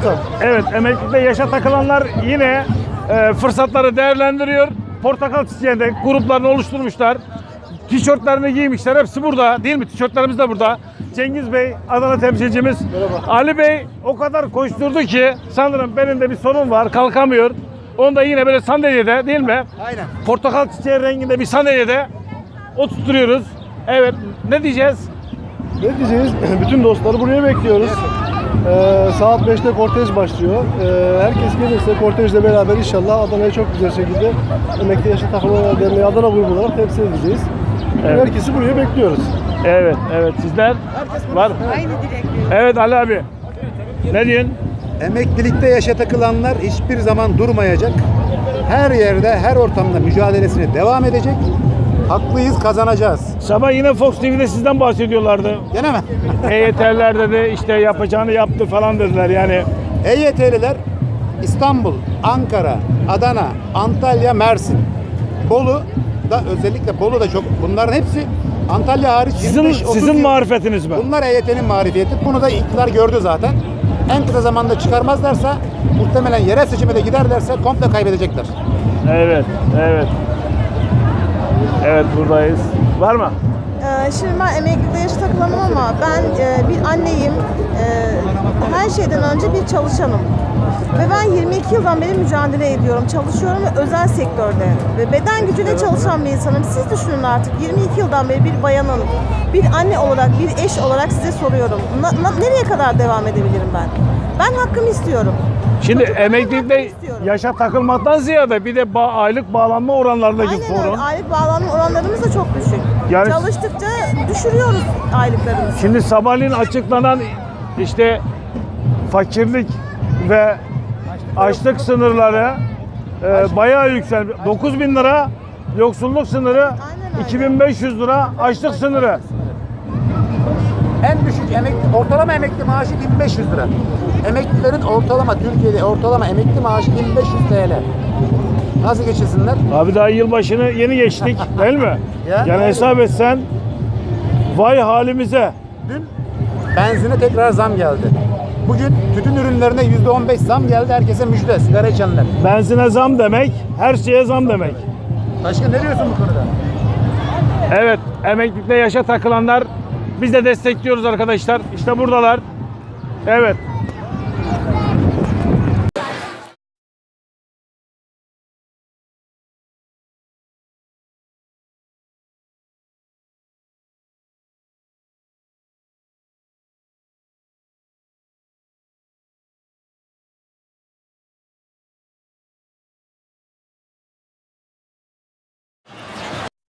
ustam. Evet, emeklilikte yaşa takılanlar yine fırsatları değerlendiriyor. Portakal çiçeğinde gruplarını oluşturmuşlar. Tişörtlerini giymişler. Hepsi burada değil mi? Tişörtlerimiz de burada. Cengiz Bey, Adana temsilcimiz. Merhaba. Ali Bey o kadar koşturdu ki sanırım belinde bir sorun var. Kalkamıyor. Onu da yine böyle sandalyede değil mi? Aynen. Portakal çiçeği renginde bir sandalyede oturtuyoruz. Evet. Ne diyeceğiz? Ne diyeceğiz? Bütün dostları buraya bekliyoruz. Saat 5'te kortej başlıyor. Herkes gelirse kortejle beraber inşallah Adana'yı çok güzel şekilde Emekli Yaşa Takılanlar Derneği Adana grubu olarak temsil edeceğiz. Evet. Herkesi buraya bekliyoruz. Evet, evet. Sizler? Var. Aynı dilekli. Evet Ali abi. Ne diyorsun? Emeklilikte yaşa takılanlar hiçbir zaman durmayacak. Her yerde, her ortamda mücadelesine devam edecek. Haklıyız, kazanacağız. Sabah yine Fox TV'de sizden bahsediyorlardı. Gene mi? EYT'liler dedi işte yapacağını yaptı falan dediler yani. EYT'liler İstanbul, Ankara, Adana, Antalya, Mersin, Bolu da özellikle Bolu da çok. Bunların hepsi Antalya hariç 25-30 Sizin yıl. marifetiniz mi? Bunlar EYT'nin marifiyeti. Bunu da iktidar gördü zaten. En kısa zamanda çıkarmazlarsa muhtemelen yerel seçime de giderlerse komple kaybedecekler. Evet, evet. Evet buradayız. Var mı? Şimdi ben emeklilikte yaşa takılanım ama ben bir anneyim. Her şeyden önce bir çalışanım. Ve ben 22 yıldan beri mücadele ediyorum. Çalışıyorum ve özel sektörde. Ve beden gücüyle çalışan bir insanım. Siz düşünün artık 22 yıldan beri bir bayanın, bir anne olarak, bir eş olarak size soruyorum. Nereye kadar devam edebilirim ben? Ben hakkımı istiyorum. Şimdi Çocuklarıma emeklilikte hakkımı istiyorum. yaşa takılmaktan ziyade bir de aylık bağlanma oranlarındaki Aynen sorun. öyle. Aylık bağlanma oranlarımız da çok düşük. Yani- Çalıştıkça düşürüyoruz aylıklarımızı. Şimdi sabahleyin açıklanan işte fakirlik ve açlık sınırları bayağı yükseldi. 9.000 lira yoksulluk sınırı, Aynen öyle. 2500 lira açlık sınırı. En düşük ortalama emekli maaşı 1500 lira. Emeklilerin Türkiye'de ortalama emekli maaşı 1500 TL. Nasıl geçirsinler? Abi daha yılbaşını yeni geçtik değil mi? Ya, Yani doğru. hesap etsen vay halimize. Dün benzine tekrar zam geldi. Bugün tütün ürünlerine %15 zam geldi. Herkese müjde, sigara içenler. Benzine zam demek, her şeye zam demek. Başka ne diyorsun bu konuda? Evet, emeklilikte yaşa takılanlar biz de destekliyoruz arkadaşlar. İşte buradalar. Evet.